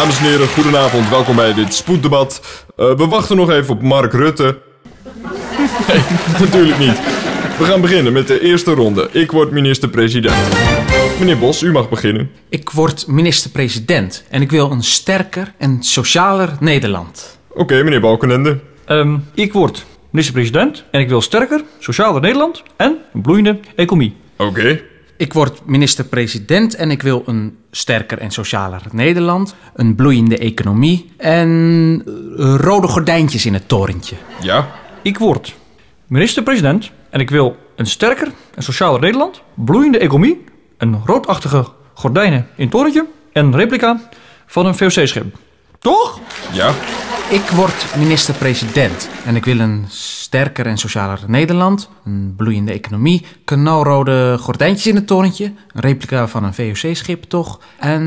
Dames en heren, goedenavond. Welkom bij dit spoeddebat. We wachten nog even op Mark Rutte. Nee, natuurlijk niet. We gaan beginnen met de eerste ronde. Ik word minister-president. Meneer Bos, u mag beginnen. Ik word minister-president en ik wil een sterker en socialer Nederland. Oké, meneer Balkenende. Ik word minister-president en ik wil sterker, socialer Nederland en een bloeiende economie. Oké. Ik word minister-president en ik wil een sterker en socialer Nederland, een bloeiende economie en rode gordijntjes in het torentje. Ja. Ik word minister-president en ik wil een sterker en socialer Nederland, bloeiende economie, een roodachtige gordijnen in het torentje en een replica van een VOC-schip. Toch? Ja. Ik word minister-president en ik wil een sterker en socialer Nederland, een bloeiende economie, knalrode gordijntjes in het torentje, een replica van een VOC-schip toch,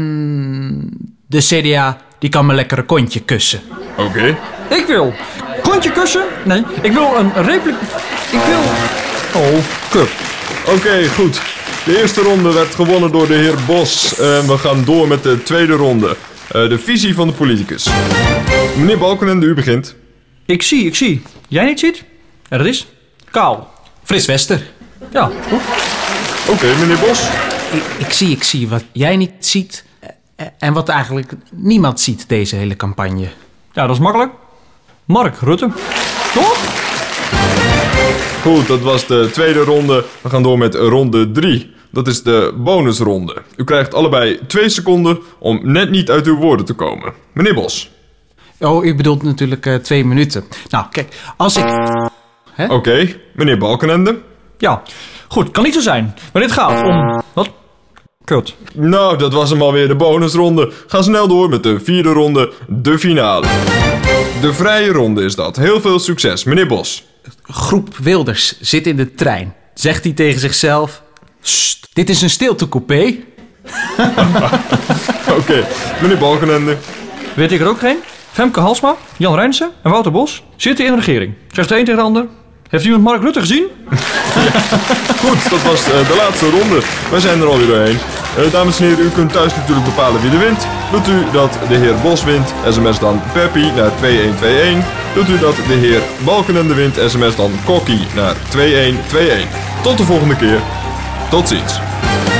en de CDA die kan me lekker een kontje kussen. Oké. Ik wil kontje kussen. Nee, ik wil een replica. Ik wil... Oh, kut. Oké, goed. De eerste ronde werd gewonnen door de heer Bos. En we gaan door met de tweede ronde. De visie van de politicus. Meneer Balkenende, u begint. Ik zie. Jij niet ziet? En dat is kaal. Frits Wester. Ja, goed. Oké, meneer Bos. Ik zie wat jij niet ziet en wat eigenlijk niemand ziet deze hele campagne. Ja, dat is makkelijk. Mark Rutte. Toch? Goed, dat was de tweede ronde. We gaan door met ronde 3. Dat is de bonusronde. U krijgt allebei 2 seconden om net niet uit uw woorden te komen. Meneer Bos. Oh, u bedoelt natuurlijk 2 minuten. Nou, kijk, als ik... Oké, meneer Balkenende. Ja, goed. Kan niet zo zijn. Maar dit gaat om... Wat? Kut. Nou, dat was hem alweer, de bonusronde. Ga snel door met de vierde ronde, de finale. De vrije ronde is dat. Heel veel succes, meneer Bos. Groep Wilders zit in de trein. Zegt hij tegen zichzelf... Sst, dit is een stiltecoupé. Oké, meneer Balkenende. Weet ik er ook geen? Femke Halsma, Jan Rijnsen en Wouter Bos zitten in de regering. Zegt de een tegen de ander. Heeft iemand Mark Rutte gezien? Goed, dat was de laatste ronde. Wij zijn er alweer doorheen. Dames en heren, u kunt thuis natuurlijk bepalen wie er wint. Wilt u dat de heer Bos wint, sms dan Peppy naar 2121. Wilt u dat de heer Balkenende wint, sms dan Kokkie naar 2121. Tot de volgende keer. Tot ziens.